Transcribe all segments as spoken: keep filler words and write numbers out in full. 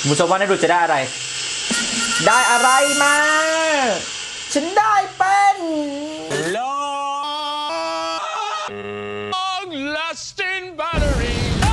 มุชว่าในดูจะได้อะไรได้อะไรมาฉันได้เป็น Long lasting battery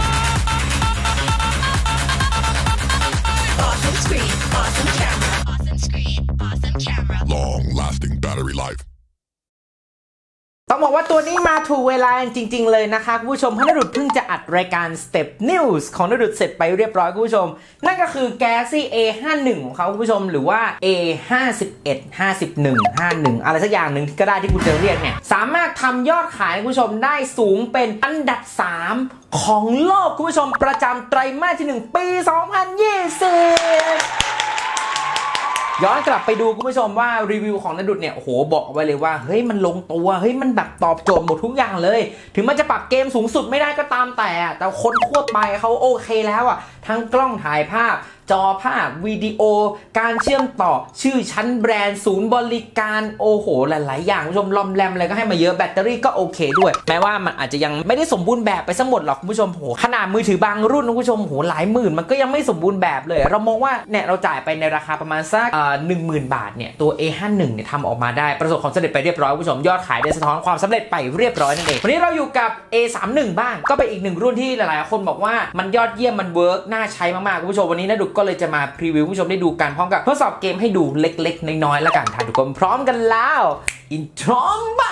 Awesome screen, awesome camera, awesome screen, awesome camera. long lasting battery life ต้องบอกว่าตัวนี้มาถูกเวลาจริงๆเลยนะคะคุณผู้ชมเพราะนดุดเพิ่งจะอัดรายการ Step News ของนดุดเสร็จไปเรียบร้อยคุณผู้ชมนั่นก็คือ Galaxy เอ ห้าสิบเอ็ด ของเขาคุณผู้ชมหรือว่า เอ ห้าสิบเอ็ด ห้าสิบเอ็ด ห้าสิบเอ็ด อะไรสักอย่างหนึ่งที่ก็ได้ที่คุณจะเรียกเนี่ยสามารถทำยอดขายคุณผู้ชมได้สูงเป็นอันดับสามของโลกคุณผู้ชมประจำไตรมาสที่หนึ่งปีสองพันยี่สิบย้อนกลับไปดูคุณผู้ชมว่ารีวิวของนดุดเนี่ยโอ้โหบอกไว้เลยว่าเฮ้ยมันลงตัวเฮ้ยมันแบบตอบโจทย์หมดทุกอย่างเลยถึงมันจะปรับเกมสูงสุดไม่ได้ก็ตามแต่แต่คนทั่วไปเขาโอเคแล้วอ่ะทั้งกล้องถ่ายภาพจอภาพวิดีโอการเชื่อมต่อชื่อชั้นแบรนด์ศูนย์บริการโอ้โหหลายๆอย่างคุณผู้ชมลอมแรมอะไรก็ให้มาเยอะแบตเตอรี่ก็โอเคด้วยแม้ว่ามันอาจจะยังไม่ได้สมบูรณ์แบบไปทั้งหมดหรอกคุณผู้ชมโหขนาดมือถือบางรุ่นคุณผู้ชมโหหลายหมื่นมันก็ยังไม่สมบูรณ์แบบเลยเรามองว่าเนี่ยเราจ่ายไปในราคาประมาณสักหนึ่งหมื่นบาทเนี่ยตัว เอ ห้าสิบเอ็ด เนี่ยทำออกมาได้ประสบความสำเร็จไปเรียบร้อยคุณผู้ชมยอดขายได้สะท้อนความสำเร็จไปเรียบร้อยนั่นเองวันนี้เราอยู่กับ เอ สามสิบเอ็ด บ้างก็เป็นอีกหนึ่งรุ่นที่หลายๆคนบอกว่ามันยอดเยี่ยมมันเวิร์กน่าใช้มากๆคุณผู้ชมวันนี้นดุดก็เลยจะมาพรีวิวผู้ชมได้ดูกันพร้อมกับทดสอบเกมให้ดูเล็กๆน้อยๆแล้วกันถ้าทุกคนพร้อมกันแล้วอินทรอมบ้า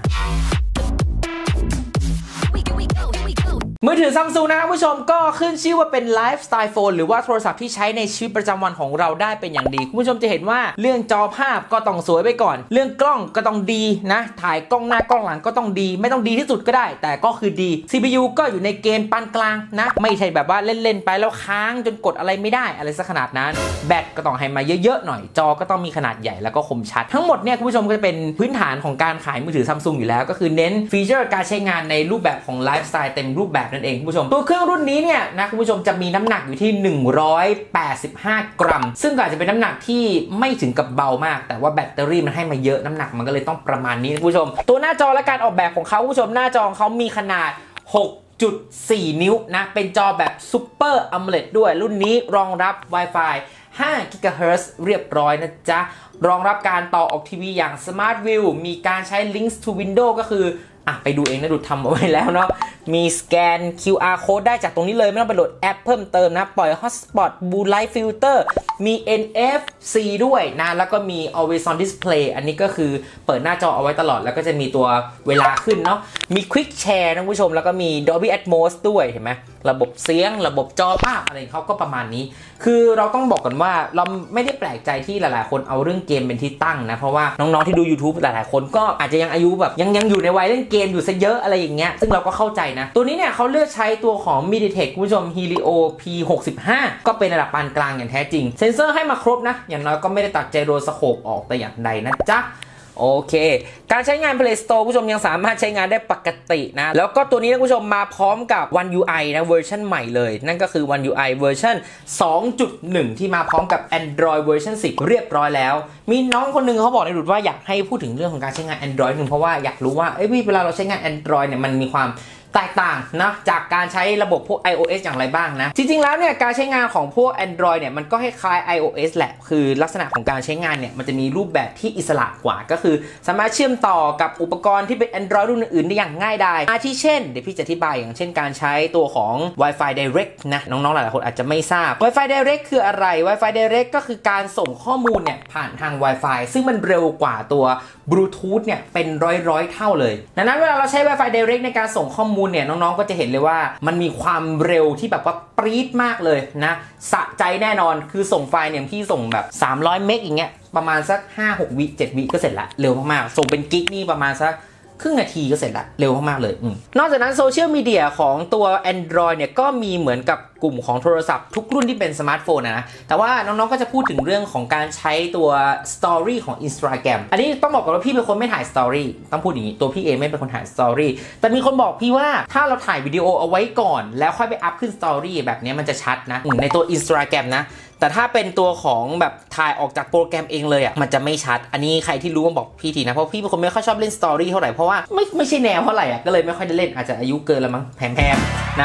มือถือ Samsung นะครับผู้ชมก็ขึ้นชื่อว่าเป็นไลฟ์สไตล์โฟนหรือว่าโทรศัพท์ที่ใช้ในชีวิตประจำวันของเราได้เป็นอย่างดีคุณผู้ชมจะเห็นว่าเรื่องจอภาพก็ต้องสวยไปก่อนเรื่องกล้องก็ต้องดีนะถ่ายกล้องหน้ากล้องหลังก็ต้องดีไม่ต้องดีที่สุดก็ได้แต่ก็คือดี ซี พี ยู ก็อยู่ในเกณฑ์ปานกลางนะไม่ใช่แบบว่าเล่นๆไปแล้วค้างจนกดอะไรไม่ได้อะไรสักขนาดนั้นแบตก็ต้องให้มาเยอะๆหน่อยจอก็ต้องมีขนาดใหญ่แล้วก็คมชัดทั้งหมดเนี่ยคุณผู้ชมก็จะเป็นพื้นฐานของการขายมือถือ Samsung อยู่แล้วก็คือเน้นฟีเจอร์การใช้งานในรูปแบบของไลฟ์สไตล์เต็มรูปแบบนั่นเองคุณผู้ชมตัวเครื่องรุ่นนี้เนี่ยนะคุณผู้ชมจะมีน้ำหนักอยู่ที่หนึ่งร้อยแปดสิบห้ากรัมซึ่งอาจจะเป็นน้ำหนักที่ไม่ถึงกับเบามากแต่ว่าแบตเตอรี่มันให้มาเยอะน้ำหนักมันก็เลยต้องประมาณนี้คุณผู้ชมตัวหน้าจอและการออกแบบของเขาคุณผู้ชมหน้าจอของเขามีขนาด หกจุดสี่ นิ้วนะเป็นจอแบบ Super AMOLED ด้วยรุ่นนี้รองรับ Wi-Fi ห้า กิกะเฮิรตซ์ เรียบร้อยนะจ๊ะรองรับการต่อออกทีวีอย่าง Smart View มีการใช้ Links to Windows ก็คืออ่ะไปดูเองนะดูทำเอาไว้แล้วเนาะมีสแกน คิว อาร์ Code ได้จากตรงนี้เลยไม่ต้องไปโหลดแอปเพิ่มเติมนะปล่อย Hotspot Blue Light Filter มี เอ็น เอฟ ซี ด้วยนะแล้วก็มี Always on Display อันนี้ก็คือเปิดหน้าจอเอาไว้ตลอดแล้วก็จะมีตัวเวลาขึ้นเนาะมี Quick Share นะผู้ชมแล้วก็มี Dolby Atmos ด้วยเห็นไหมระบบเสียงระบบจอภาพอะไรเขาก็ประมาณนี้คือเราต้องบอกกันว่าเราไม่ได้แปลกใจที่หลายๆคนเอาเรื่องเกมเป็นที่ตั้งนะเพราะว่าน้องๆที่ดู YouTube หลายๆคนก็อาจจะยังอายุแบบยังยังอยู่ในวัยเล่นเกมอยู่ซะเยอะอะไรอย่างเงี้ยซึ่งเราก็เข้าใจนะตัวนี้เนี่ยเขาเลือกใช้ตัวของ MediaTek คุณผู้ชม Helio พี หกสิบห้า ก็เป็นระดับปานกลางอย่างแท้จริงเซ็นเซอร์ให้มาครบนะอย่างน้อยก็ไม่ได้ตัดไจโรสโคปออกแต่อย่างใดนะจ๊ะโอเคการใช้งาน Play Store ผู้ชมยังสามารถใช้งานได้ปกตินะแล้วก็ตัวนี้นะผู้ชมมาพร้อมกับ One ยู ไอ นะเวอร์ชันใหม่เลยนั่นก็คือ One ยู ไอ เวอร์ชัน สองจุดหนึ่ง ที่มาพร้อมกับ Android เวอร์ชันสิบเรียบร้อยแล้วมีน้องคนนึงเขาบอกในดูดว่าอยากให้พูดถึงเรื่องของการใช้งาน Android นึงเพราะว่าอยากรู้ว่าเอ้ยเวลาเราใช้งาน Android เนี่ยมันมีความแตกต่างนะจากการใช้ระบบพวก iOS อย่างไรบ้างนะจริงๆแล้วเนี่ยการใช้งานของพวก Android เนี่ยมันก็คล้ายๆ iOS แหละคือลักษณะของการใช้งานเนี่ยมันจะมีรูปแบบที่อิสระกว่าก็คือสามารถเชื่อมต่อกับอุปกรณ์ที่เป็น Android รุ่นอื่นๆได้อย่างง่ายดายอาทิเช่นเดี๋ยวพี่จะอธิบายอย่างเช่นการใช้ตัวของ Wi-Fi Direct นะน้องๆหลายๆคนอาจจะไม่ทราบ Wi-Fi Direct คืออะไร Wi-Fi Direct ก็คือการส่งข้อมูลเนี่ยผ่านทาง Wi-Fi ซึ่งมันเร็วกว่าตัว Bluetooth เนี่ยเป็นร้อยๆเท่าเลยดังนั้นเวลาเราใช้ Wi-Fi Direct ในการส่งข้อมูลเนี่ยน้องๆก็จะเห็นเลยว่ามันมีความเร็วที่แบบว่าปรี๊ดมากเลยนะสะใจแน่นอนคือส่งไฟล์เนี่ยพี่ส่งแบบสามร้อยเมกอย่างเงี้ยประมาณสัก ห้าหก วิเจ็ดวิก็เสร็จละเร็วมากๆส่งเป็นกิกนี่ประมาณสักครึ่งนาทีก็เสร็จละเร็วมากๆเลยนอกจากนั้นโซเชียลมีเดียของตัว Android เนี่ยก็มีเหมือนกับกลุ่มของโทรศัพท์ทุกรุ่นที่เป็นสมาร์ทโฟนนะแต่ว่าน้องๆก็จะพูดถึงเรื่องของการใช้ตัว Story ของ Instagram อันนี้ต้องบอกก่อนว่าพี่เป็นคนไม่ถ่าย Story ต้องพูดอย่างนี้ตัวพี่เองไม่เป็นคนถ่าย Story แต่มีคนบอกพี่ว่าถ้าเราถ่ายวิดีโอเอาไว้ก่อนแล้วค่อยไปอัพขึ้น Story แบบนี้มันจะชัดนะในตัว Instagram นะแต่ถ้าเป็นตัวของแบบถ่ายออกจากโปรแกรมเองเลยอ่ะมันจะไม่ชัดอันนี้ใครที่รู้มาบอกพี่ทีนะเพราะพี่เป็นคนไม่ค่อยชอบเล่น Story เท่าไหร่เพราะว่าไม่ไม่ใช่แนวเท่าไหร่อ่ะก็เลยไม่ค่อยได้เล่นอาจจะอายุเกินแล้วมั้งแพมๆนะ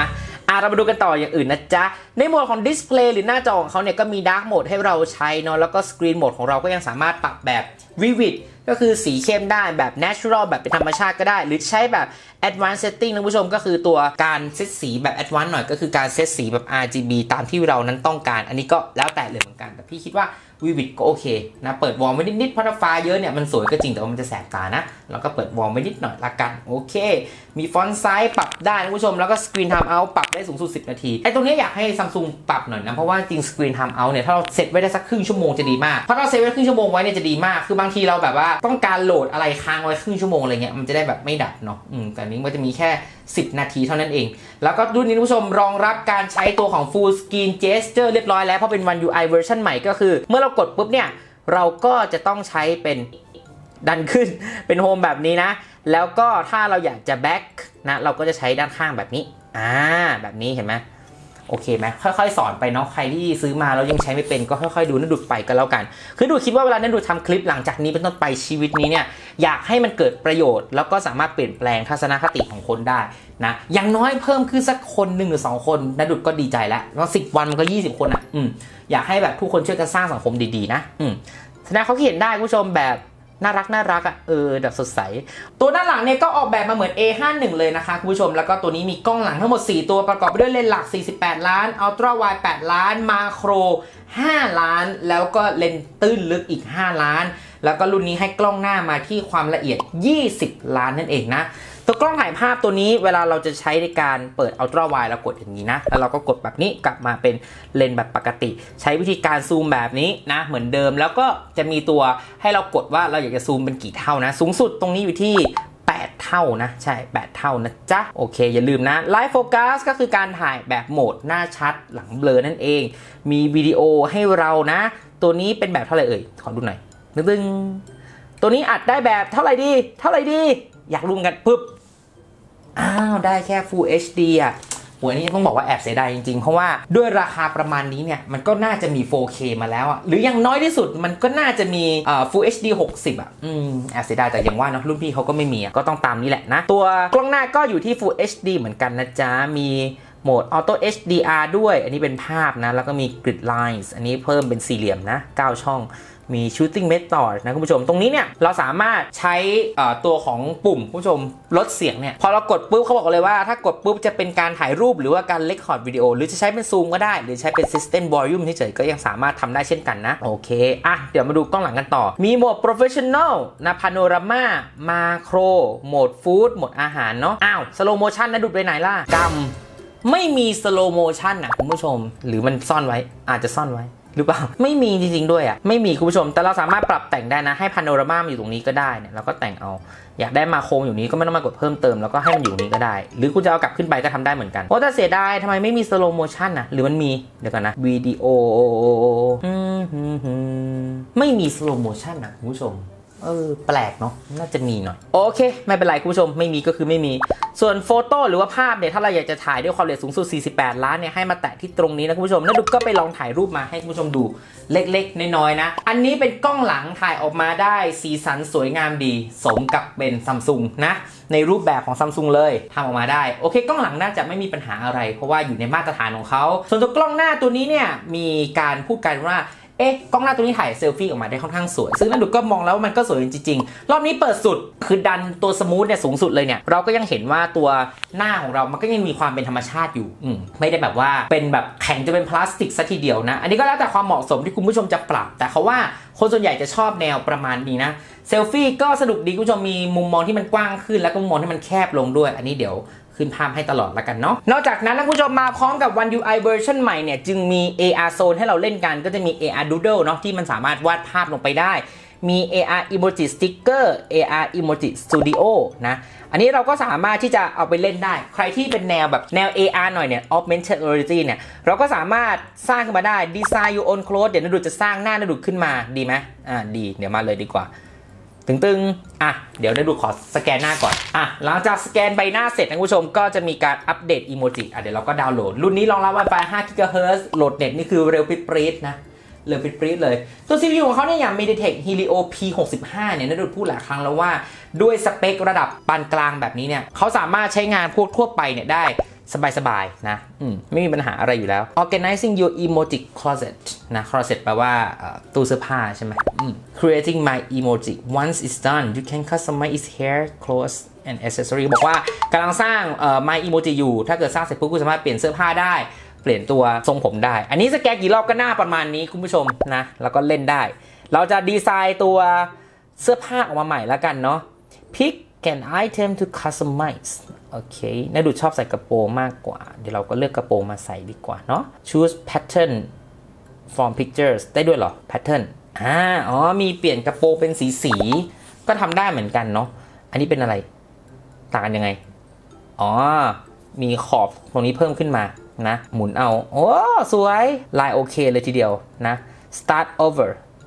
อ่ะเรามาดูกันต่ออย่างอื่นนะจ๊ะในโหมดของ Display หรือหน้าจอของเขาเนี่ยก็มี Dark Mode ให้เราใช้เนาะแล้วก็ Screen Mode ของเราก็ยังสามารถปรับแบบ Vivid ก็คือสีเข้มได้แบบ Natural แบบเป็นธรรมชาติก็ได้หรือใช้แบบ Advanced Setting นะผู้ชมก็คือตัวการเซตสีแบบ Advanced หน่อยก็คือการเซตสีแบบ อาร์ จี บี ตามที่เรานั้นต้องการอันนี้ก็แล้วแต่เลยเหมือนกันแต่พี่คิดว่าVivid ก็โอเคนะเปิดวอลไว้นิดๆเพราะถ้าฟ้าเยอะเนี่ยมันสวยก็จริงแต่ว่ามันจะแสบตานะแล้วก็เปิดวอลไว้นิดหน่อยละกันโอเคมีฟอนต์ไซส์ปรับได้นะผู้ชมแล้วก็ Screen Time Out ปรับได้สูงสุดสิบนาทีไอ้ตรงนี้อยากให้ Samsung ปรับหน่อยนะเพราะว่าจริง Screen Time Out เนี่ยถ้าเราเซตไว้ได้สักครึ่งชั่วโมงจะดีมากเพราะถ้าเราเซตไว้ครึ่งชั่วโมงไว้เนี่ยจะดีมากคือบางทีเราแบบว่าต้องการโหลดอะไรค้างไว้ครึ่งชั่วโมงอะไรเงี้ยมันจะได้แบบไม่ดับเนาะอืมแต่นี้มันจะมีแค่สิบนาทีเท่านั้นเองแล้วก็รุ่นนี้ผู้ชมรองรับการใช้ตัวของ Full Screen Gesture เรียบร้อยแล้วเพราะเป็น One ยู ไอ เวอร์ชันใหม่ก็คือเมื่อเรากดปุ๊บเนี่ยเราก็จะต้องใช้เป็นดันขึ้นเป็นโฮมแบบนี้นะแล้วก็ถ้าเราอยากจะแบ็คนะเราก็จะใช้ด้านข้างแบบนี้อ่าแบบนี้เห็นไหมโอเคไหมค่อยๆสอนไปเนาะใครที่ซื้อมาแล้วยังใช้ไม่เป็นก็ค่อยๆดูนัดดูไปก็แล้วกันคือดูคิดว่าเวลานัดดูทำคลิปหลังจากนี้เป็นต้นไปชีวิตนี้เนี่ยอยากให้มันเกิดประโยชน์แล้วก็สามารถเปลี่ยนแปลงทัศนคติของคนได้นะอย่างน้อยเพิ่มขึ้นสักคนหนึ่งหรือสองคนนัดดูก็ดีใจแล้วว่าสิบวันมันก็ยี่สิบคนอ่ะอืมอยากให้แบบทุกคนช่วยกันสร้างสังคมดีๆนะอืมแสดงเขาเขียนได้ผู้ชมแบบน่ารักน่ารักอ่ะเออแบบสดใสตัวด้านหลังเนี่ยก็ออกแบบมาเหมือน เอ ห้าสิบเอ็ด เลยนะคะคุณผู้ชมแล้วก็ตัวนี้มีกล้องหลังทั้งหมดสี่ตัวประกอบไปด้วยเลนส์หลักสี่สิบแปดล้านอัลตร้าไวด์แปดล้านมาโครห้าล้านแล้วก็เลนส์ตื้นลึกอีกห้าล้านแล้วก็รุ่นนี้ให้กล้องหน้ามาที่ความละเอียดยี่สิบล้านนั่นเองนะตัวกล้องถ่ายภาพตัวนี้เวลาเราจะใช้ในการเปิดอัลตร้าไวด์เรากดอย่างนี้นะแล้วเราก็กดแบบนี้กลับมาเป็นเลนส์แบบปกติใช้วิธีการซูมแบบนี้นะเหมือนเดิมแล้วก็จะมีตัวให้เรากดว่าเราอยากจะซูมเป็นกี่เท่านะสูงสุดตรงนี้อยู่ที่แปดเท่านะใช่แปดเท่านะจ๊ะโอเคอย่าลืมนะไลฟ์โฟกัสก็คือการถ่ายแบบโหมดหน้าชัดหลังเบลอนั่นเองมีวิดีโอให้เรานะตัวนี้เป็นแบบเท่าไหร่เอ่ยขอดูหน่อยตึ้งๆตัวนี้อัดได้แบบเท่าไหร่ดีเท่าไหร่ดีอยากรู้กันปึ๊บอ้าวได้แค่ Full เอช ดี อ่ะโหอันนี้ต้องบอกว่าแอบเสียดายจริงๆเพราะว่าด้วยราคาประมาณนี้เนี่ยมันก็น่าจะมี โฟร์เค มาแล้วอ่ะหรืออย่างน้อยที่สุดมันก็น่าจะมีเอ่อ Full เอช ดี หกสิบอ่ะอืมแอบเสียดายแต่อย่างว่าเนาะรุ่นพี่เขาก็ไม่มีอ่ะก็ต้องตามนี้แหละนะตัวกล้องหน้าก็อยู่ที่ Full เอช ดี เหมือนกันนะจ๊ะมีโหมด Auto เอช ดี อาร์ ด้วยอันนี้เป็นภาพนะแล้วก็มี Grid Lines อันนี้เพิ่มเป็นสี่เหลี่ยมนะเก้าช่องมี shooting method นะคุณผู้ชมตรงนี้เนี่ยเราสามารถใช้ตัวของปุ่มคุณผู้ชมลดเสียงเนี่ยพอเรากดปุ๊บเขาบอกเลยว่าถ้ากดปุ๊บจะเป็นการถ่ายรูปหรือว่าการ record วิดีโอหรือจะใช้เป็นซูมก็ได้หรือใช้เป็น system volume เฉยๆก็ยังสามารถทำได้เช่นกันนะโอเคอ่ะเดี๋ยวมาดูกล้องหลังกันต่อมีโหมด professional นะ panorama macro โหมด food โหมดอาหารเนาะอ้าว slow motion นะดูไปไหนล่ะกำไม่มี slow motion นะคุณผู้ชมหรือมันซ่อนไว้อาจจะซ่อนไว้หรือเปล่าไม่มีจริงๆด้วยอ่ะไม่มีคุณผู้ชมแต่เราสามารถปรับแต่งได้นะให้พาโนรามาอยู่ตรงนี้ก็ได้เนี่ยเราก็แต่งเอาอยากได้มาโคมอยู่นี้ก็ไม่ต้องมากดเพิ่มเติมแล้วก็ให้มันอยู่นี้ก็ได้หรือคุณจะเอากลับขึ้นไปก็ทำได้เหมือนกันโอ้แต่เสียดายทำไมไม่มีสโลโมชั่นอ่ะหรือมันมีเดี๋ยวก่อนนะวิดีโอไม่มีสโลโมชั่นอ่ะคุณผู้ชมเออแปลกเนาะน่าจะมีหน่อยโอเคไม่เป็นไรคุณผู้ชมไม่มีก็คือไม่มีส่วนโฟโต้หรือว่าภาพเนี่ยถ้าเราอยากจะถ่ายด้วยความละเอียดสูงสุดสี่สิบแปดล้านเนี่ยให้มาแตะที่ตรงนี้นะคุณผู้ชมแล้วดูก็ไปลองถ่ายรูปมาให้คุณผู้ชมดูเล็กๆน้อยๆนะอันนี้เป็นกล้องหลังถ่ายออกมาได้สีสันสวยงามดีสมกับเป็น Samsung นะในรูปแบบของ Samsung เลยทำออกมาได้โอเคกล้องหลังน่าจะไม่มีปัญหาอะไรเพราะว่าอยู่ในมาตรฐานของเขาส่วนตัวกล้องหน้าตัวนี้เนี่ยมีการพูดกันว่าเอ๊ะกล้องหน้าตัวนี้ถ่ายเซลฟี่ออกมาได้ค่อนข้างสวยซึ่งนันดูก็มองแล้วว่ามันก็สวยจริงๆรอบนี้เปิดสุดคือดันตัวสมูทเนี่ยสูงสุดเลยเนี่ยเราก็ยังเห็นว่าตัวหน้าของเรามันก็ยังมีความเป็นธรรมชาติอยู่อืมไม่ได้แบบว่าเป็นแบบแข็งจะเป็นพลาสติกซะทีเดียวนะอันนี้ก็แล้วแต่ความเหมาะสมที่คุณผู้ชมจะปรับแต่เขาว่าคนส่วนใหญ่จะชอบแนวประมาณนี้นะเซลฟี่ก็สนุกดีคุณผู้ชมมีมุมมองที่มันกว้างขึ้นแล้วก็มุมมองที่มันแคบลงด้วยอันนี้เดี๋ยวขึ้นภาพให้ตลอดแล้วกันเนาะนอกจากนั้นนะคุณผู้ชมมาพร้อมกับ One ยู ไอ เวอร์ชันใหม่เนี่ยจึงมี เอ อาร์ Zone ให้เราเล่นกันก็จะมี เอ อาร์ Doodle เนาะที่มันสามารถวาดภาพลงไปได้มี เอ อาร์ Emoji Sticker เอ อาร์ Emoji Studio นะอันนี้เราก็สามารถที่จะเอาไปเล่นได้ใครที่เป็นแนวแบบแนว เอ อาร์ หน่อยเนี่ย Augmented Reality เนี่ยเราก็สามารถสร้างขึ้นมาได้ Design Your Own Clothes เดี๋ยวนาดูจะสร้างหน้านาดูขึ้นมาดีไหมอ่าดีเดี๋ยวมาเลยดีกว่าตึงๆอ่ะเดี๋ยวได้ดูขอสแกนหน้าก่อนอ่ะหลังจากสแกนใบหน้าเสร็จนะคุณผู้ชมก็จะมีการอัปเดตอีโมจิอ่ะเดี๋ยวเราก็ดาวน์โหลดรุ่นนี้รองรับ Wi-Fi ห้า กิกะเฮิรตซ์ โหลดเน็ตนี่คือเร็วปรี๊ดๆนะเร็วปรี๊ดๆเลยตัว ซี พี ยู ของเขาเนี่ยอย่าง MediaTek Helio พี หกสิบห้า เนี่ยนะดูพูดหลายครั้งแล้วว่าด้วยสเปคระดับปานกลางแบบนี้เนี่ยเขาสามารถใช้งานพวกทั่วไปเนี่ยได้สบายๆนะอืมไม่มีปัญหาอะไรอยู่แล้ว organizing your emoji closet นะ closet แปลว่าตู้เสื้อผ้าใช่ไหมอืม creating my emoji once it's done you can customize its hair clothes and accessory บอกว่ากำลังสร้างเอ่อ my emoji อยู่ถ้าเกิดสร้างเสร็จปุ๊บคุณสามารถเปลี่ยนเสื้อผ้าได้เปลี่ยนตัวทรงผมได้อันนี้สแกนกี่รอบก็หน้าประมาณนี้คุณผู้ชมนะแล้วก็เล่นได้เราจะดีไซน์ตัวเสื้อผ้าออกมาใหม่แล้วกันเนาะ pick an item to customize โอเคน่าดูชอบใส่กระโปรงมากกว่าเดี๋ยวเราก็เลือกกระโปรงมาใส่ดีกว่าเนาะ choose pattern from pictures ได้ด้วยเหรอ pattern อ่าอ๋อมีเปลี่ยนกระโปรงเป็นสีสีก็ทำได้เหมือนกันเนาะอันนี้เป็นอะไรต่างกันยังไงอ๋อมีขอบตรงนี้เพิ่มขึ้นมานะหมุนเอาโอ้สวยลายโอเคเลยทีเดียวนะ start over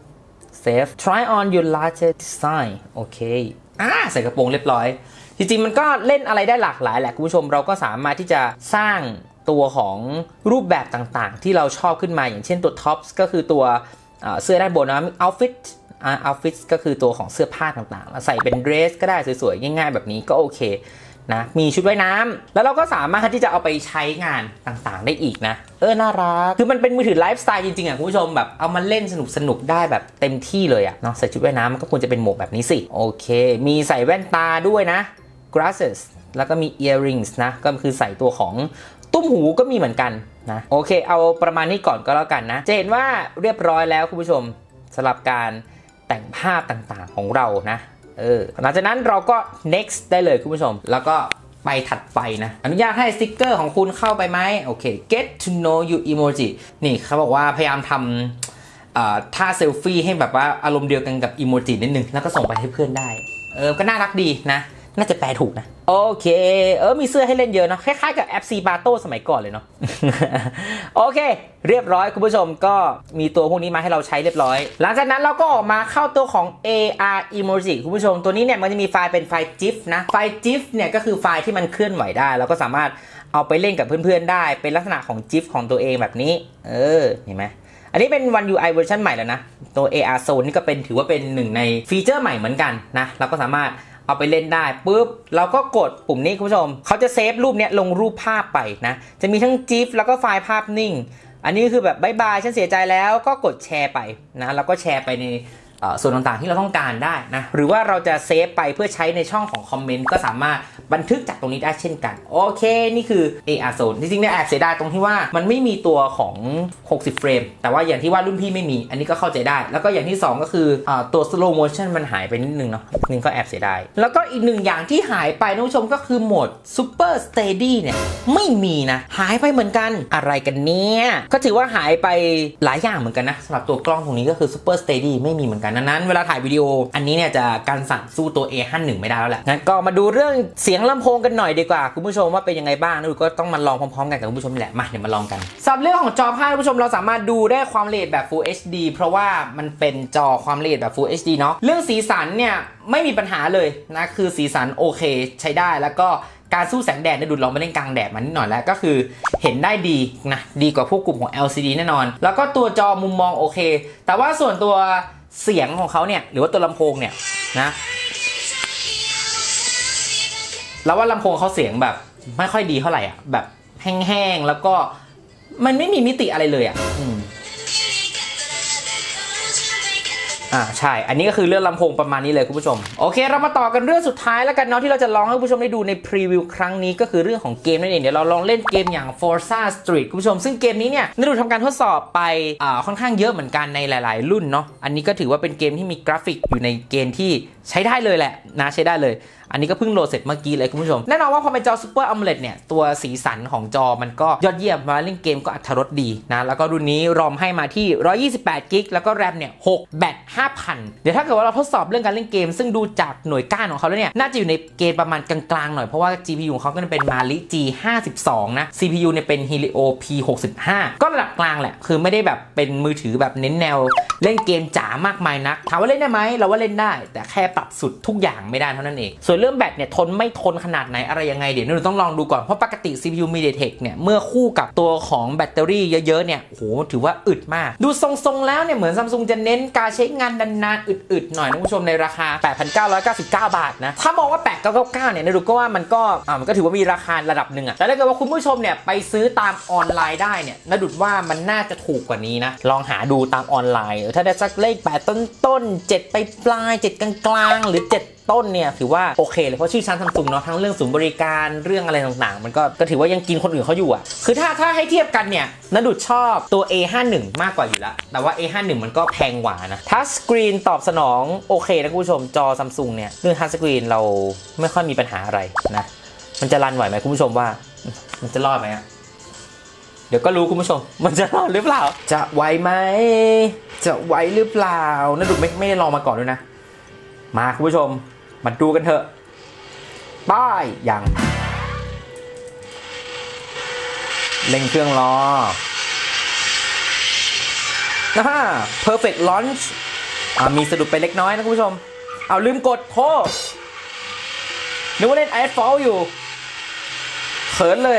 save try on your larger design โอเคอ่าใส่กระโปรงเรียบร้อยจริงๆมันก็เล่นอะไรได้หลากหลายแหละคุณผู้ชมเราก็สามารถที่จะสร้างตัวของรูปแบบต่างๆที่เราชอบขึ้นมาอย่างเช่นตัว tops ก็คือตัวเสื้อด้านบนนะ outfit อ่า outfit ก็คือตัวของเสื้อผ้าต่างๆใส่เป็นเดรสก็ได้สวยๆง่ายๆแบบนี้ก็โอเคนะมีชุดว่ายน้ำแล้วเราก็สามารถที่จะเอาไปใช้งานต่างๆได้อีกนะเออน่ารักคือมันเป็นมือถือไลฟ์สไตล์จริงๆอ่ะคุณผู้ชมแบบเอามาเล่นสนุกๆได้แบบเต็มที่เลยอ่ะเนาะใส่ชุดว่ายน้ำมันก็ควรจะเป็นโหมดแบบนี้สิโอเคมีใส่แว่นตาด้วยนะ glasses แล้วก็มี earrings นะก็คือใส่ตัวของตุ้มหูก็มีเหมือนกันนะโอเคเอาประมาณนี้ก่อนก็แล้วกันนะจะเห็นว่าเรียบร้อยแล้วคุณผู้ชมสำหรับการแต่งภาพต่างๆของเรานะเออหลังจากนั้นเราก็ next ได้เลยคุณผู้ชมแล้วก็ไปถัดไปนะอนุญาตให้สติ๊กเกอร์ของคุณเข้าไปไหมโอเค get to know you emoji นี่เขาบอกว่าพยายามทำท่าเซลฟี่ให้แบบว่าอารมณ์เดียวกันกับอีโมจินิดนึงแล้วก็ส่งไปให้เพื่อนได้เออก็น่ารักดีนะน่าจะแปลถูกนะโอเคเออมีเสื้อให้เล่นเยอะเนาะคล้ายๆกับแอปซีบาโต้สมัยก่อนเลยเนาะ โอเคเรียบร้อยคุณผู้ชมก็มีตัวพวกนี้มาให้เราใช้เรียบร้อยหลังจากนั้นเราก็ออกมาเข้าตัวของ เอ อาร์ Emoji คุณผู้ชมตัวนี้เนี่ยมันจะมีไฟล์เป็นไฟล์ จิฟ นะไฟล์ จิฟ เนี่ยก็คือไฟล์ที่มันเคลื่อนไหวได้เราก็สามารถเอาไปเล่นกับเพื่อนๆได้เป็นลักษณะของ จิฟ ของตัวเองแบบนี้เออเห็นไหมอันนี้เป็น วัน ยู ไอ เวอร์ชันใหม่แล้วนะตัว เอ อาร์ Zone นี่ก็เป็นถือว่าเป็นหนึ่งในฟีเจอร์ใหม่เหมือนกันนะเราก็สามารถเอาไปเล่นได้ปุ๊บเราก็กดปุ่มนี้คุณผู้ชมเขาจะเซฟรูปเนี้ยลงรูปภาพไปนะจะมีทั้ง จิฟ แล้วก็ไฟล์ภาพนิ่งอันนี้คือแบบบายบายฉันเสียใจแล้วก็กดแชร์ไปนะแล้วก็แชร์ไปในส่วนต่างๆที่เราต้องการได้นะหรือว่าเราจะเซฟไปเพื่อใช้ในช่องของคอมเมนต์ก็สามารถบันทึกจากตรงนี้ได้เช่นกันโอเคนี่คือ เอ อาร์ Zone จริงๆเนี่ยแอบเสียดายตรงที่ว่ามันไม่มีตัวของหกสิบเฟรมแต่ว่าอย่างที่ว่ารุ่นพี่ไม่มีอันนี้ก็เข้าใจได้แล้วก็อย่างที่สองก็คือตัว slow motion มันหายไปนิดนึงเนาะนี่ก็แอบเสียดายแล้วก็อีกหนึ่งอย่างที่หายไปท่านผู้ชมก็คือโหมด super steady เนี่ยไม่มีนะหายไปเหมือนกันอะไรกันเนี่ยก็ถือว่าหายไปหลายอย่างเหมือนกันนะสำหรับตัวกล้องตรงนี้ก็คือ super steady ไม่มีเหมือนกันนั้นเวลาถ่ายวิดีโออันนี้เนี่ยจะการสั่นสู้ตัว เอ ห้าสิบเอ็ด ไม่ได้แล้วแหละงั้นก็มาดูเรื่องเสียงลำโพงกันหน่อยดีกว่าคุณผู้ชมว่าเป็นยังไงบ้างนะดูก็ต้องมาลองพร้อมๆกันกับคุณผู้ชมแหละมาเดี๋ยวมาลองกันสำหรับเรื่องของจอภาพคุณผู้ชมเราสามารถดูได้ความละเอียดแบบ Full เอช ดี เพราะว่ามันเป็นจอความละเอียดแบบ Full เอช ดี เนาะเรื่องสีสันเนี่ยไม่มีปัญหาเลยนะคือสีสันโอเคใช้ได้แล้วก็การสู้แสงแดดเนี่ยดูลองไปเล่นกลางแดดมานิดหน่อยแล้วก็คือเห็นได้ดีนะดีกว่าพวกกลุ่มของ แอล ซี ดี แน่นอนแล้วก็ตัวจอมุมมองโอเคแต่ว่าส่วนตัวเสียงของเขาเนี่ยหรือว่าตัวลำโพงเนี่ยนะแล้วว่าลำโพงเขาเสียงแบบไม่ค่อยดีเท่าไหร่อ่ะแบบแห้งๆแล้วก็มันไม่มีมิติอะไรเลยอ่ะอืมอ่าใช่อันนี้ก็คือเรื่องลำโพงประมาณนี้เลยคุณผู้ชมโอเคเรามาต่อกันเรื่องสุดท้ายแล้วกันเนาะที่เราจะลองให้คุณผู้ชมได้ดูในพรีวิวครั้งนี้ก็คือเรื่องของเกมนั่นเองเดี๋ยวเราลองเล่นเกมอย่าง Forza Street คุณผู้ชมซึ่งเกมนี้เนี่ยได้ดูทำการทดสอบไปอ่าค่อนข้างเยอะเหมือนกันในหลายๆรุ่นเนาะอันนี้ก็ถือว่าเป็นเกมที่มีกราฟิกอยู่ในเกมที่ใช้ได้เลยแหละนะใช้ได้เลยอันนี้ก็เพิ่งโหลดเสร็จเมื่อกี้เลยคุณผู้ชมแน่นอนว่าพอเป็นจอ Super อัลโมเลด เนี่ยตัวสีสันของจอมันก็ยอดเยี่ยมมาเล่นเกมก็อรรถรสดีนะแล้วก็รุ่นนี้รอมให้มาที่หนึ่งร้อยยี่สิบแปดกิกแล้วก็แรมเนี่ยหกแบต ห้าพัน เดี๋ยวถ้าเกิดว่าเราทดสอบเรื่องการเล่นเกมซึ่งดูจากหน่วยก้านของเขาแล้วเนี่ยน่าจะอยู่ในเกณฑ์ประมาณกลางๆหน่อยเพราะว่า จี พี ยู ของเขาก็เป็น Mali จี ห้าสิบสอง นะ ซี พี ยู เนี่ยเป็น Helio พี หกสิบห้า ก็ระดับกลางแหละคือไม่ได้แบบเป็นมือถือแบบเน้นแนวเล่นเกมจ๋ามากมายนักถามว่าเล่นได้ไหมเราว่าเล่นได้แต่แค่ตัดสุดทุกอย่างไม่ได้เท่านั้นเองส่วนเรื่องแบตเนี่ยทนไม่ทนขนาดไหนอะไรยังไงเดี๋ยวเราต้องลองดูก่อนเพราะปกติ ซี พี ยู MediaTek เนี่ยเมื่อคู่กับตัวของแบตเตอรี่เยอะๆเนี่ยโอ้โหถือว่าอึดมากดูทรงๆแล้วเนี่ยเหมือน Samsung จะเน้นการใช้งานนานๆอึดๆหน่อยนะคุณผู้ชมในราคา แปดพันเก้าร้อยเก้าสิบเก้า บาทนะถ้ามองว่าแปดพันเก้าร้อยเก้าสิบเก้าเนี่ยนะดูก็ว่ามันก็อ่ามันก็ถือว่ามีราคาระดับหนึ่งอะแต่ถ้าเกิดว่าคุณผู้ชมเนี่ยไปซื้อตามออนไลน์ได้เนี่ยนะดูว่ามันน่าจะถูกกว่านี้นะลองหาดูตามออนไลน์ถ้าได้สักเลขแปดต้นๆเจ็ดไปปลายเจ็ดกลางๆหรือเจ็ดต้นเนี่ยถือว่าโอเคเลยเพราะชื่อชั้น Samsung เนาะทั้งเรื่องศูนย์บริการเรื่องอะไรต่างๆมันก็ก็ถือว่ายังกินคนอื่นเขาอยู่อ่ะคือถ้าถ้าให้เทียบกันเนี่ยนดุดชอบตัว เอ ห้าสิบเอ็ด มากกว่าอยู่แล้วแต่ว่า เอ ห้าสิบเอ็ด มันก็แพงกว่านะทัชสกรีนตอบสนองโอเคนะคุณผู้ชมจอ Samsung เนี่ยเรื่องทัชสกรีนเราไม่ค่อยมีปัญหาอะไรนะมันจะรันไหวไหมคุณผู้ชมว่ามันจะรอดไหมอ่ะเดี๋ยวก็รู้คุณผู้ชมมันจะรอดหรือเปล่าจะไหวไหมจะไหวหรือเปล่านดุดไม่ไม่ได้ลองมาก่อนด้วยนะมาคุณผู้ชมมาดูกันเถอะป้ายยังเร่งเครื่องรอนะฮะ perfect launch อ่ามีสะดุดไปเล็กน้อยนะคุณผู้ชมเอาลืมกดโทษนึกว่าเล่น iPhone อยู่เขินเลย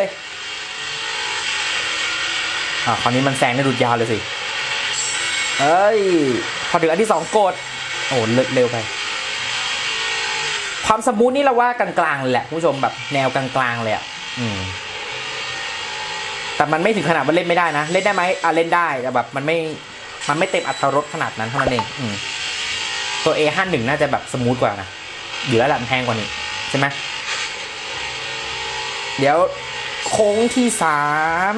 อ่าคราวนี้มันแซงได้ดูดยาวเลยสิเอ้ยพอถึงอันที่สองกดโอ้เร็วไปความสมูทนี่เราว่ากลางๆเลยแหละคุณผู้ชมแบบแนวกลางๆเลยอ่ะอืมแต่มันไม่ถึงขนาดมันเล่นไม่ได้นะเล่นได้ไหมอ่ะเล่นได้แต่แบบมันไม่มันไม่เต็มอรรถรสขนาดนั้นเท่านั้นเองอืมตัว เอ ห้าสิบเอ็ด น่าจะแบบสมูทกว่านะอยู่แล้วแหละแพงกว่านี้ใช่ไหมเดี๋ยวโค้งที่สาม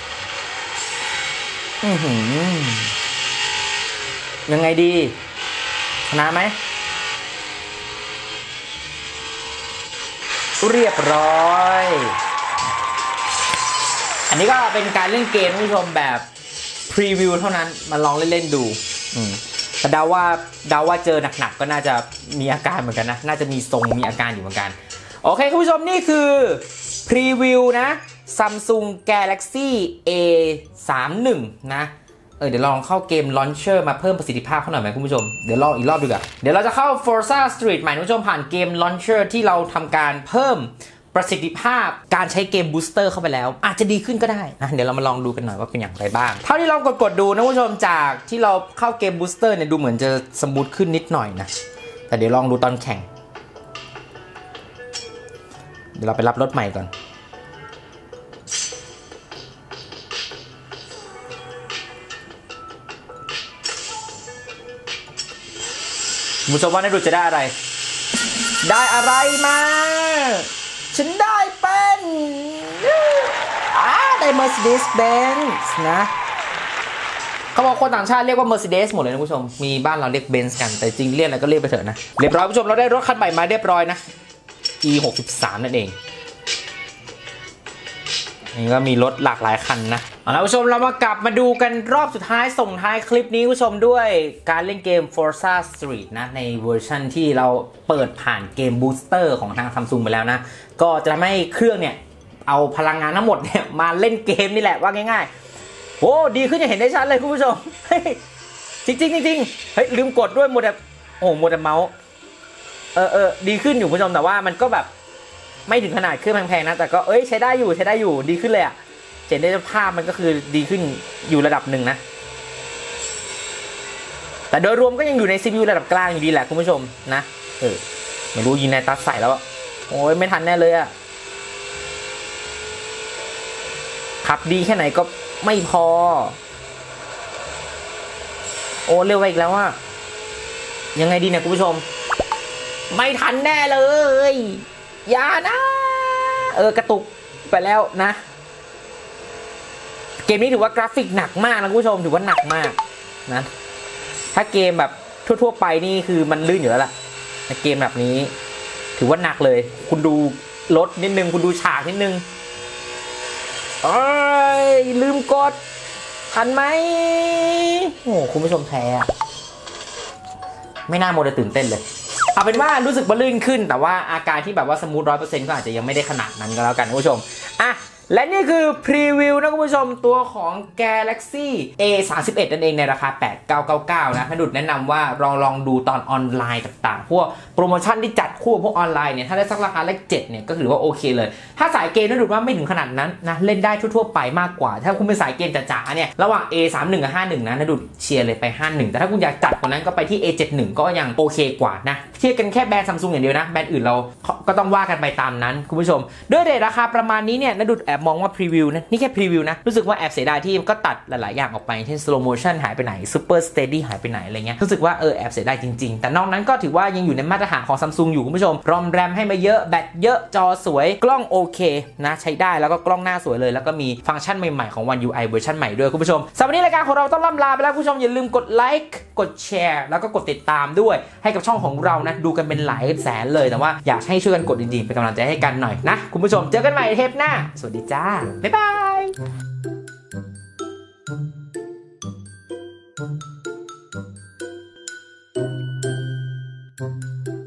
อือหือยังไงดีชนะไหมเรียบร้อยอันนี้ก็เป็นการเล่นเกมคุณผู้ชมแบบพรีวิวเท่านั้นมาลองเล่นๆดูอืมแต่เดาว่าเดาว่าเจอหนักๆก็น่าจะมีอาการเหมือนกันนะน่าจะมีทรงมีอาการอยู่เหมือนกันโอเคคุณผู้ชมนี่คือพรีวิวนะ Samsung Galaxy เอ สามสิบเอ็ด นะเออเดี๋ยวลองเข้าเกม Launcher มาเพิ่มประสิทธิภาพเขาหน่อยไหมคุณผู้ชมเดี๋ยวลองอีกรอบดูกันเดี๋ยวเราจะเข้า Forza Street ใหม่คุณผู้ชมผ่านเกม Launcher ที่เราทำการเพิ่มประสิทธิภาพการใช้เกม Booster เข้าไปแล้วอาจจะดีขึ้นก็ได้นะเดี๋ยวเรามาลองดูกันหน่อยว่าเป็นอย่างไรบ้างเท่าที่เรากดกดดูนะคุณผู้ชมจากที่เราเข้าเกม Booster เนี่ยดูเหมือนจะสมูทขึ้นนิดหน่อยนะแต่เดี๋ยวลองดูตอนแข่งเดี๋ยวเราไปรับรถใหม่ก่อนคุณผู้ชมว่าในดูจะได้อะไรได้อะไรมาฉันได้เป็นอ่าได้ Mercedes-Benz นะเขาบอกคนต่างชาติเรียกว่า Mercedes หมดเลยนะคุณผู้ชมมีบ้านเราเรียก Benz กันแต่จริงเรียกอะไรก็เรียกไปเถอะนะเรียบร้อยคุณผู้ชมเราได้รถคันใหม่มาเรียบร้อยนะ อี หกสิบสาม นั่นเองนี่ก็มีรถหลากหลายคันนะเอาละผู้ชมเรามากลับมาดูกันรอบสุดท้ายส่งท้ายคลิปนี้ผู้ชมด้วยการเล่นเกม Forza Street นะในเวอร์ชันที่เราเปิดผ่านเกม Booster ของทาง Samsung ไปแล้วนะก็จะทำให้เครื่องเนี่ยเอาพลังงานทั้งหมดเนี่ยมาเล่นเกมนี่แหละว่าง่ายๆโอ้ดีขึ้นอย่างเห็นได้ชัดเลยคุณผู้ชมจริงจริงจริงเฮ้ยลืมกดด้วยโมเดลโอ้โมเดลเมาส์เออเออดีขึ้นอยู่คุณผู้ชมแต่ว่ามันก็แบบไม่ถึงขนาดเครื่องแพงๆนะแต่ก็เอ้ยใช้ได้อยู่ใช้ได้อยู่ดีขึ้นเลยอะเห็นได้ภาพมันก็คือดีขึ้นอยู่ระดับหนึ่งนะแต่โดยรวมก็ยังอยู่ใน ซี พี ยู ระดับกลางอยู่ดีแหละคุณผู้ชมนะเออไม่รู้ยินในตัดใส่แล้วโอ้ยไม่ทันแน่เลยอะขับดีแค่ไหนก็ไม่พอโอ้เร็วไปอีกแล้วอะยังไงดีเนี่ยคุณผู้ชมไม่ทันแน่เลยอย่านะเออกระตุกไปแล้วนะเกมนี้ถือว่ากราฟิกหนักมากนะคุณผู้ชมถือว่าหนักมากนะถ้าเกมแบบทั่วๆไปนี่คือมันลื่นอยู่แล้วล่ะแต่เกมแบบนี้ถือว่าหนักเลยคุณดูรถนิดนึงคุณดูฉากนิดนึงเอ้ยลืมกดทันไหมโอ้คุณผู้ชมแพ้ไม่น่าโมเดลตื่นเต้นเลยเอาเป็นว่ารู้สึกว่าลื่นขึ้นแต่ว่าอาการที่แบบว่าสมูทร้อยเปอร์เซ็นต์ก็อาจจะยังไม่ได้ขนาดนั้นก็แล้วกันคุณผู้ชมอ่ะและนี่คือพรีวิวนะคุณผู้ชมตัวของ Galaxy เอ สามสิบเอ็ด นั่นเองในราคา แปดพันเก้าร้อยเก้าสิบเก้า นะนุดแนะนำว่าลองลองดูตอนออนไลน์ต่างๆพวกโปรโมชั่นที่จัดคู่พวกออนไลน์เนี่ยถ้าได้สักราคาเลขเจ็ดเนี่ยก็ถือว่าโอเคเลยถ้าสายเกมนุดว่าไม่ถึงขนาดนั้นนะเล่นได้ทั่วๆไปมากกว่าถ้าคุณเป็นสายเกมจ๋าๆเนี่ยระหว่าง เอ สามสิบเอ็ด กับ ห้าสิบเอ็ด นะนุดเชียร์เลยไป ห้าสิบเอ็ด แต่ถ้าคุณอยากจัดกว่านั้นก็ไปที่ เอ เจ็ดสิบเอ็ด ก็ยังโอเคกว่านะเทียบกันแค่แบรนด์ Samsung อย่างเดียวนะแบรนด์อื่นเราก็ต้องว่ากันไปตามนั้นคุณผู้ชมด้วยเรทราคาประมาณนี้เนี่ยนดุดแอบมองว่าพรีวิวนะนี่แค่พรีวิวนะรู้สึกว่าแอบเสียดายที่ก็ตัดหลายๆอย่างออกไปเช่น slow motion หายไปไหน super steady หายไปไหนอะไรเงี้ยรู้สึกว่าเออแอบเสียดายจริงๆแต่นอกนั้นก็ถือว่ายังอยู่ในมาตรฐานของ Samsung อยู่คุณผู้ชมรอมแรมให้มาเยอะแบตเยอะจอสวยกล้องโอเคนะใช้ได้แล้วก็กล้องหน้าสวยเลยแล้วก็มีฟังก์ชันใหม่ๆของ One ยู ไอ เวอร์ชันใหม่ด้วยคุณผู้ชมสำหรับวันนี้รายการของเราต้องล่ำลาไปแล้วคุณผู้ชมอย่าลืมกดไลค์กดแชร์แล้วก็กดติดตามด้วยให้กับช่องของเรานะดูกันเป็นหลายแสนเลยแต่ว่าอยากให้ช่วยกันกดดีๆเป็นกำลังใจให้กันหน่อยนะคุณผู้ชมเจอกันใหม่เทปหน้าสวัสดีจ้าบ๊ายบาย